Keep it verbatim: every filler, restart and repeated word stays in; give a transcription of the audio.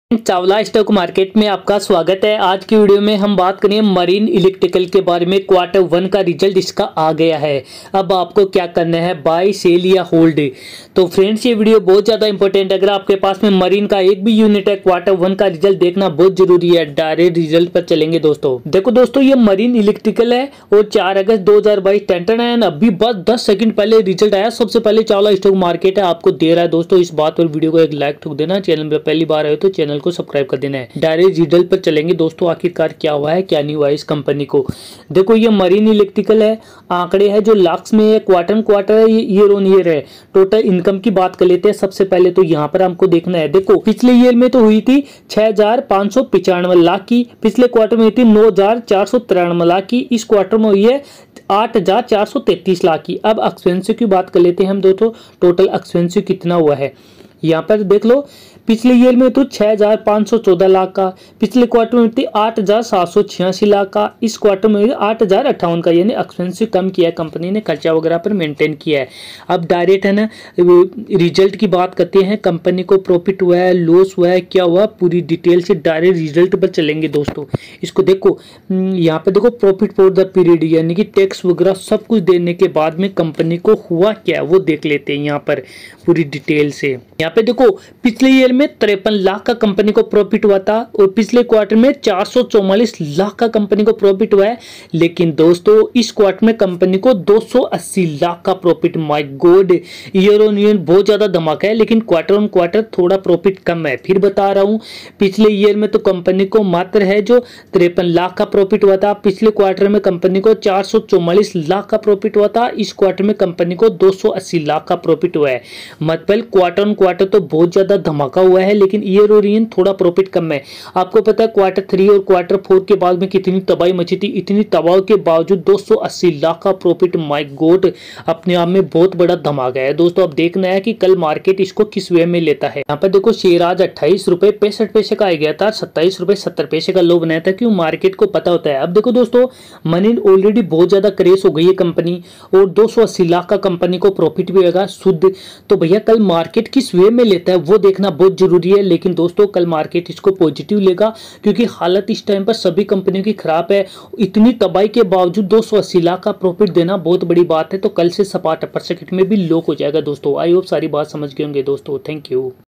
Chawla stock market में आपका स्वागत है। आज की वीडियो में हम बात करेंगे मरीन इलेक्ट्रिकल के बारे में। क्वार्टर वन का रिजल्ट इसका आ गया है। अब आपको क्या करना है, बाय सेल या होल्ड। तो फ्रेंड्स ये वीडियो बहुत ज़्यादा इंपॉर्टेंट है। अगर आपके पास में मरीन का एक भी यूनिट है, क्वार्टर वन का रिजल्ट देखना बहुत जरूरी है। डायरेक्ट रिजल्ट पर चलेंगे दोस्तों। देखो दोस्तों, ये मरीन इलेक्ट्रिकल है और चार अगस्त दो हजार बाईस टेंटन है। अभी बस दस सेकंड पहले रिजल्ट आया। सबसे पहले चावला स्टॉक मार्केट है आपको दे रहा है दोस्तों। इस बात पर वीडियो को एक लाइक ठोक देना। चैनल पर पहली बार आए तो चैनल को सब्सक्राइब कर देना है। डायरेक्ट रिजल्ट पर चलेंगे दोस्तों, आखिरकार क्या हुआ है क्या नहीं हुआ इस कंपनी को। देखो ये मरीन इलेक्ट्रिकल है, आंकड़े है जो लाख्स में है, क्वार्टर क्वार्टर है, ईयर ऑन ईयर है। टोटल इनकम की बात कर लेते हैं। सबसे पहले तो यहाँ पर हमको देखना है, देखो पिछले ईयर में तो हुई थी छह हजार पांच सौ पिचानवे लाख की, पिछले क्वार्टर में हुई थी नौ हजार चार सौ तिरानवे लाख की, इस क्वार्टर में हुई है आठ हजार चार सौ तैतीस लाख की। अब एक्सपेंसिव की बात कर लेते हैं हम दोस्तों, टोटल एक्सपेंसिव कितना हुआ है यहाँ पर देख लो। पिछले ईयर में तो छह हजार पाँच सौ चौदह लाख का, पिछले क्वार्टर में थी आठ हजार सात सौ छियासी लाख का, इस क्वार्टर में आठ हजार अट्ठावन का। यानी एक्सपेंसिव कम किया है कंपनी ने, खर्चा वगैरह पर मेंटेन किया है। अब डायरेक्ट है ना रिजल्ट की बात करते हैं। कंपनी को प्रॉफिट हुआ है, लॉस हुआ है, क्या हुआ, पूरी डिटेल से डायरेक्ट रिजल्ट पर चलेंगे दोस्तों। इसको देखो यहाँ पे देखो प्रॉफिट फॉर द पीरियड, यानी कि टैक्स वगैरह सब कुछ देने के बाद में कंपनी को हुआ क्या वो देख लेते हैं यहाँ पर पूरी डिटेल से। यहाँ पे देखो पिछले ईयर में तिरपन लाख का कंपनी को प्रॉफिट हुआ था और पिछले क्वार्टर में चार सौ चौवालीस लाख का कंपनी को प्रॉफिट हुआ है। लेकिन दोस्तों इस क्वार्टर में कंपनी को दो सौ अस्सी लाख का profit. My god, year on year बहुत ज्यादा धमाका है, लेकिन क्वार्टर ऑन क्वार्टर थोड़ा प्रॉफिट कम है। फिर बता रहा हूं, पिछले ईयर में तो कंपनी को मात्र है जो तिरपन लाख का प्रॉफिट हुआ था, पिछले क्वार्टर में कंपनी को चार सौ चौवालीस लाख का प्रॉफिट हुआ था, इस क्वार्टर में कंपनी को दो सौ अस्सी लाख का प्रॉफिट हुआ है। मतलब क्वार्टर ऑन क्वार्टर तो बहुत ज्यादा धमाका हुआ है, लेकिन ईयर और ईयर थोड़ा प्रॉफिट कम है। आपको पता है क्वार्टर थ्री और क्वार्टर फोर के बाद में कितनी तबाही मची थी, इतनी तबाही के बावजूद दो सौ अस्सी लाख का प्रॉफिट। माय गॉड, अपने आप में बहुत बड़ा धमाका है दोस्तों। अब देखना है कि कल मार्केट इसको किस वे में लेता है। यहाँ पर देखो शेयर आज अट्ठाईस रुपए पैंसठ पैसे का आ गया था, सत्ताईस रुपए सत्तर पैसे का लो बनाया था, क्यों मार्केट को पता होता है। अब देखो दोस्तों, मनी ऑलरेडी बहुत ज्यादा क्रेज हो गई है कंपनी और दो सौ अस्सी लाख का कंपनी को प्रॉफिट भी होगा शुद्ध। तो भैया कल मार्केट किस वे में लेता है वो देखना बहुत जरूरी है। लेकिन दोस्तों कल मार्केट इसको पॉजिटिव लेगा, क्योंकि हालत इस टाइम पर सभी कंपनियों की खराब है। इतनी तबाही के बावजूद दो सौ अस्सी लाख का प्रॉफिट देना बहुत बड़ी बात है। तो कल से सपाट अपर सेकंड में भी लो हो जाएगा दोस्तों। आई होप सारी बात समझ गए होंगे दोस्तों। Thank you.